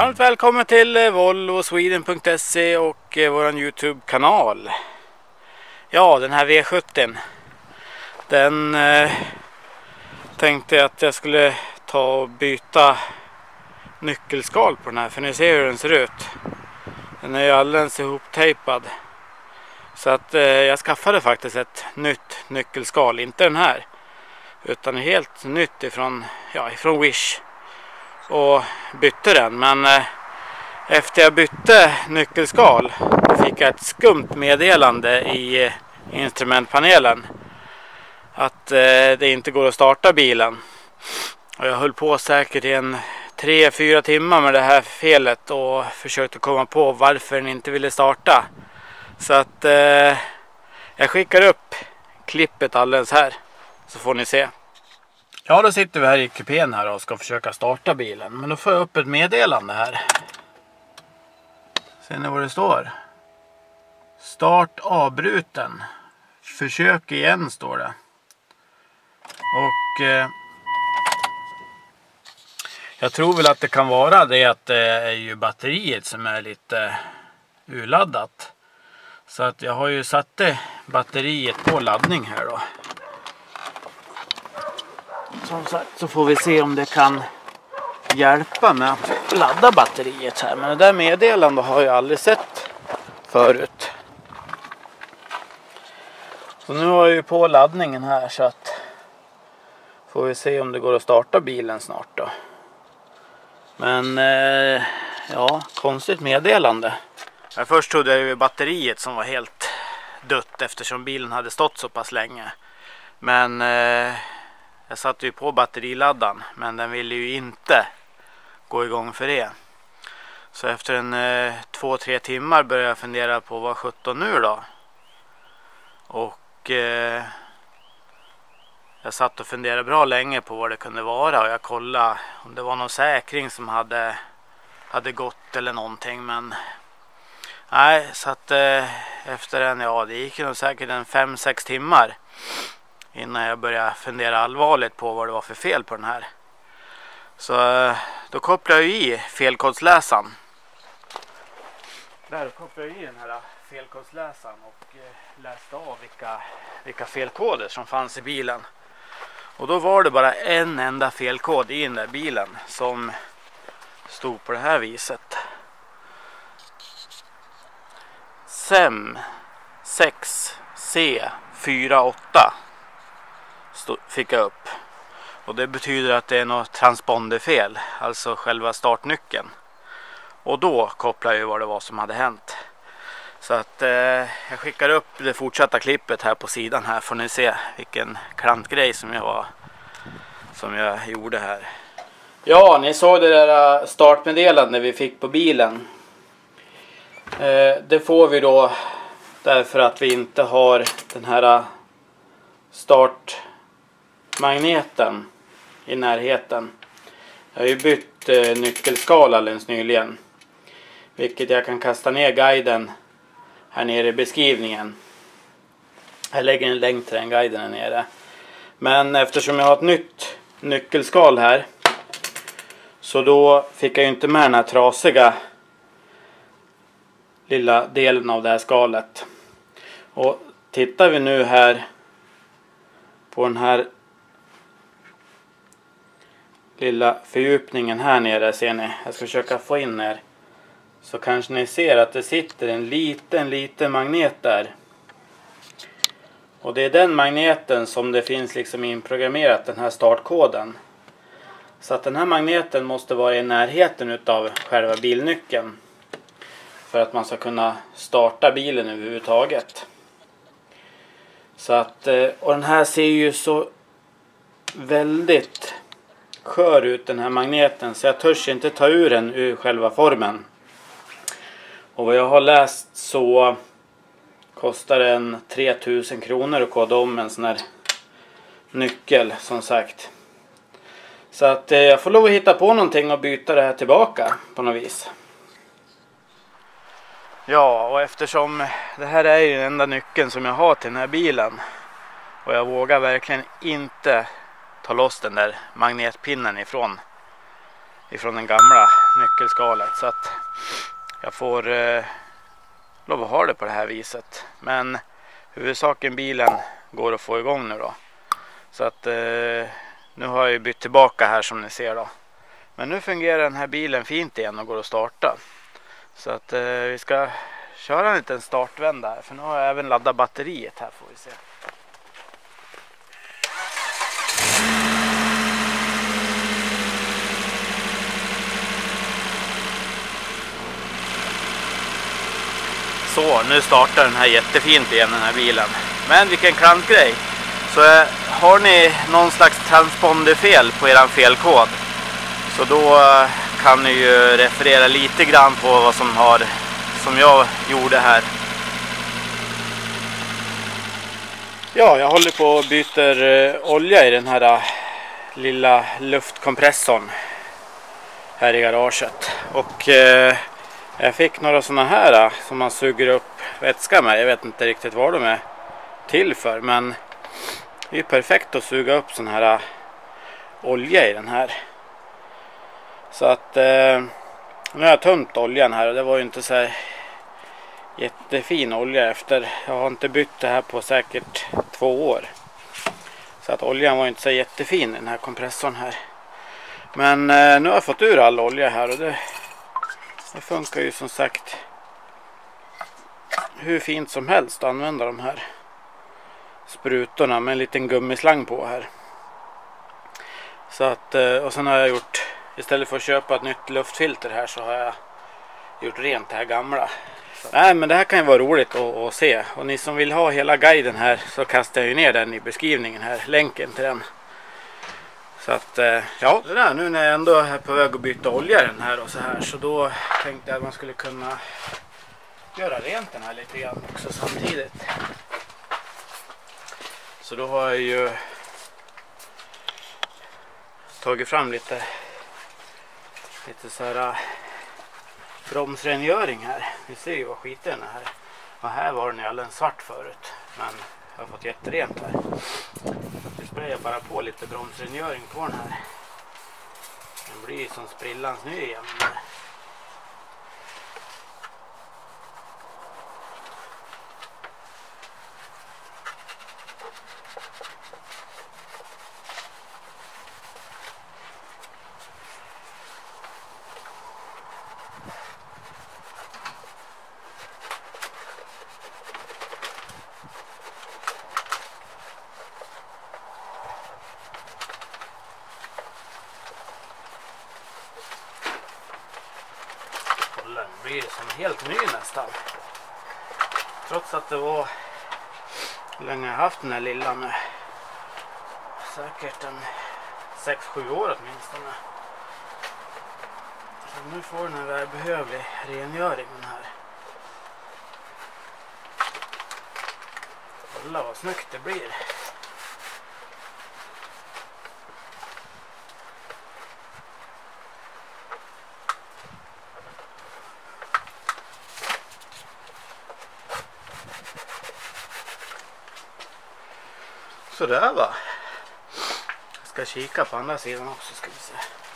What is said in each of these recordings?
Varmt välkommen till volvosweden.se och våran YouTube-kanal. Ja, den här V70 den tänkte jag att jag skulle ta och byta nyckelskal på den här, för ni ser hur den ser ut. Den är ju alldeles ihoptejpad. Så att jag skaffade faktiskt ett nytt nyckelskal, inte den här, utan helt nytt ifrån Wish. Och bytte den, men efter jag bytte nyckelskal fick jag ett skumt meddelande i instrumentpanelen att det inte går att starta bilen. Och jag höll på säkert i 3-4 timmar med det här felet och försökte komma på varför den inte ville starta. Så att jag skickar upp klippet alldeles här, så får ni se. Ja, då sitter vi här i kupén här och ska försöka starta bilen. Men då får jag upp ett meddelande här. Ser ni vad det står? Start avbruten. Försök igen, står det. Och jag tror väl att det kan vara det att det är ju batteriet som är lite urladdat. Så att jag har ju satt batteriet på laddning här då. Som sagt, så får vi se om det kan hjälpa med att ladda batteriet här. Men det där meddelandet har jag aldrig sett förut. Så nu har jag ju på laddningen här, så att får vi se om det går att starta bilen snart då. Men ja, konstigt meddelande. Först trodde jag ju batteriet som var helt dött eftersom bilen hade stått så pass länge. Men jag satte ju på batteriladdan, men den ville ju inte gå igång för det. Så efter 2-3 timmar började jag fundera på vad 17 nu då. Och jag satt och funderade bra länge på vad det kunde vara. Och jag kollade om det var någon säkring som hade gått eller någonting. Men nej, så att efter det gick ju nog säkert 5-6 timmar innan jag började fundera allvarligt på vad det var för fel på den här. Så då kopplade jag i felkodsläsaren. Där kopplade jag i den här felkodsläsaren och läste av vilka felkoder som fanns i bilen. Och då var det bara en enda felkod i den där bilen som stod på det här viset. SEM 6C48 fick jag upp. Och det betyder att det är något transponderfel, alltså själva startnyckeln. Och då kopplar jag ju vad det var som hade hänt. Så att jag skickar upp det fortsatta klippet här på sidan här, får ni se vilken klantgrej som jag gjorde här. Ja, ni såg det där startmeddelandet vi fick på bilen. Det får vi då därför att vi inte har den här startmagneten i närheten. Jag har ju bytt nyckelskal alldeles nyligen, vilket jag kan kasta ner guiden här nere i beskrivningen. Jag lägger en länk till den guiden här nere. Men eftersom jag har ett nytt nyckelskal här, så då fick jag ju inte med den här trasiga lilla delen av det här skalet. Och tittar vi nu här på den här lilla fördjupningen här nere, ser ni. Jag ska försöka få in här. Så kanske ni ser att det sitter en liten magnet där. Och det är den magneten som det finns liksom inprogrammerat, den här startkoden. Så att den här magneten måste vara i närheten utav själva bilnyckeln för att man ska kunna starta bilen överhuvudtaget. Så att, och den här ser ju så väldigt skör ut, den här magneten, så jag törs inte ta ur den ur själva formen. Och vad jag har läst så kostar den 3000 kronor att koda om en sån här nyckel, som sagt. Så att jag får lov att hitta på någonting och byta det här tillbaka på något vis. Ja, och eftersom det här är ju den enda nyckeln som jag har till den här bilen, och jag vågar verkligen inte ta loss den där magnetpinnen ifrån den gamla nyckelskalet, så att jag får lov att ha det på det här viset. Men huvudsaken bilen går att få igång nu då. Så att nu har jag ju bytt tillbaka här som ni ser då. Men nu fungerar den här bilen fint igen och går att starta. Så att vi ska köra en liten startvända här, för nu har jag även laddat batteriet här, får vi se. Så, nu startar den här jättefint igen, den här bilen. Men vilken klantgrej. Så har ni någon slags transponderfel på eran felkod, så då kan ni ju referera lite grann på vad som jag gjorde här. Ja, jag håller på och byter olja i den här lilla luftkompressorn här i garaget. Och jag fick några sådana här som man suger upp vätska med. Jag vet inte riktigt vad de är till för, men det är perfekt att suga upp sån här olja i den här. Så att nu har jag tömt oljan här, och det var ju inte så här jättefin olja efter. Jag har inte bytt det här på säkert 2 år. Så att oljan var inte så jättefin i den här kompressorn här. Men nu har jag fått ur all olja här, och det funkar ju som sagt hur fint som helst att använda de här sprutorna med en liten gummislang på här. Så att, och sen har jag gjort, istället för att köpa ett nytt luftfilter här, så har jag gjort rent det här gamla. Nej, men det här kan ju vara roligt att se. Och ni som vill ha hela guiden här, så kastar jag ju ner den i beskrivningen här, länken till den. Så att ja, det där, nu när jag ändå är på väg att byta olja i den här och så här, så då tänkte jag att man skulle kunna göra rent den här lite grann också samtidigt. Så då har jag ju tagit fram lite så här bromsrengöring här. Vi ser ju vad skiten är här. Och här var den ju alldeles svart förut, men jag har fått jätterent här. Nu sprayar jag bara på lite bromsrengöring på den här. Den blir som sprillans ny igen. Den blir som helt ny nästan. Trots att det var hur länge jag har haft den här lilla nu. Säkert en 6-7 år åtminstone. Så nu får den en välbehövlig rengöring den här. Kolla vad snyggt det blir. Så där va. Jag ska kika på andra sidan också, ska vi se.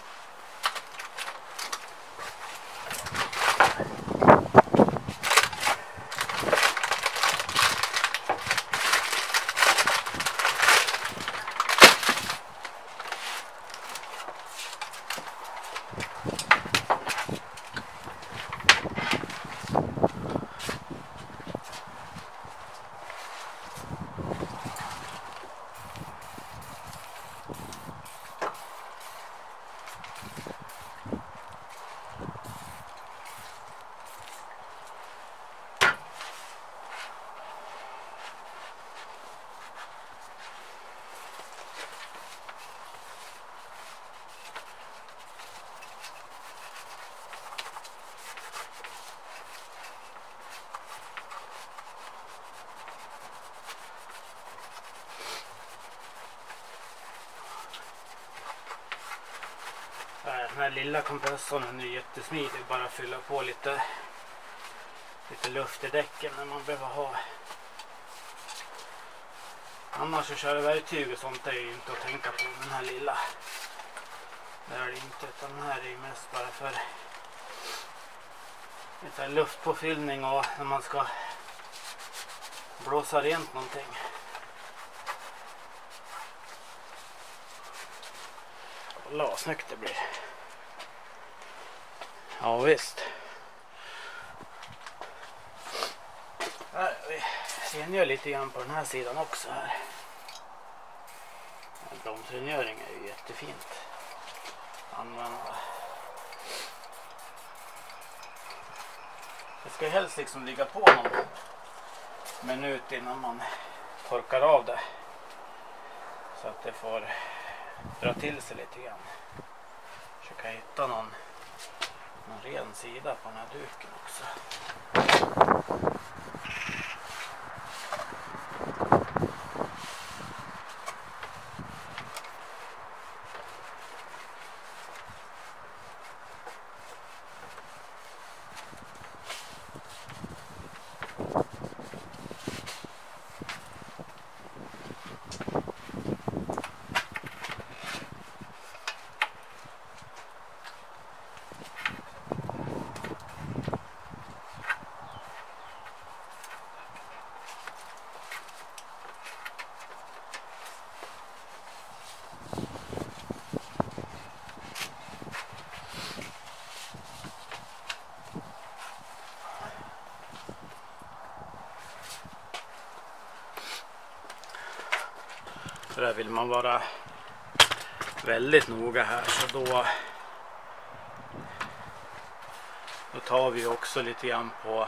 Den här lilla kompressorn är jättesmidig, bara fylla på lite luft i däcken när man behöver ha. Annars så köra verktyg och sånt är ju inte att tänka på. Den här lilla, det är det inte, utan den här är mest bara för lite luftpåfyllning och när man ska blåsa rent någonting. Kolla vad snyggt det blir. Ja visst. Vi rengör lite grann på den här sidan också här. Bromsrengöring är ju jättefint att använda. Det ska helst liksom ligga på någon minut innan man torkar av det. Så att det får dra till sig lite grann. Försöka hitta någon ren sida på den här duken också. Så där vill man vara väldigt noga här, så då tar vi också lite grann på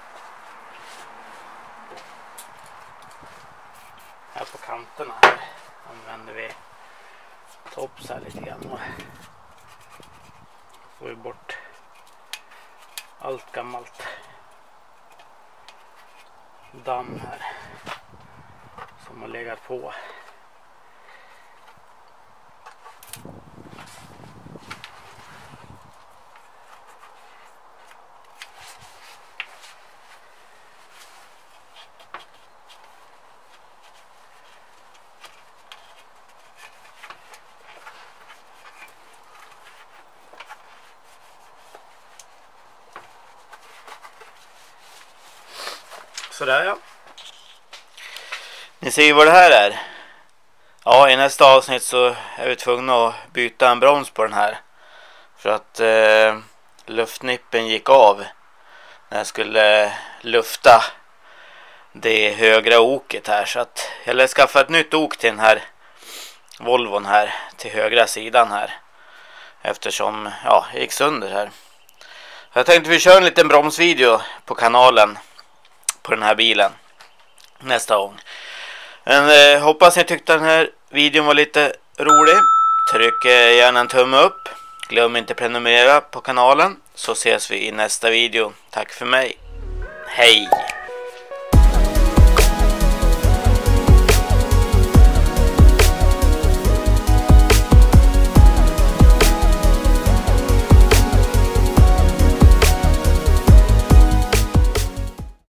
här på kanterna här. Använder vi tops här lite grann och får vi bort allt gammalt damm här som har legat på. Sådär ja. Ni ser ju vad det här är. Ja, i nästa avsnitt så är vi tvungna att byta en broms på den här. För att luftnippen gick av när jag skulle lufta det högra oket här. Så att jag lär skaffa ett nytt ok till den här Volvon här till högra sidan här. Eftersom ja, jag gick sönder här. Jag tänkte vi kör en liten bromsvideo på kanalen på den här bilen nästa gång. Men hoppas ni tyckte den här videon var lite rolig. Tryck gärna en tumme upp. Glöm inte prenumerera på kanalen. Så ses vi i nästa video. Tack för mig. Hej!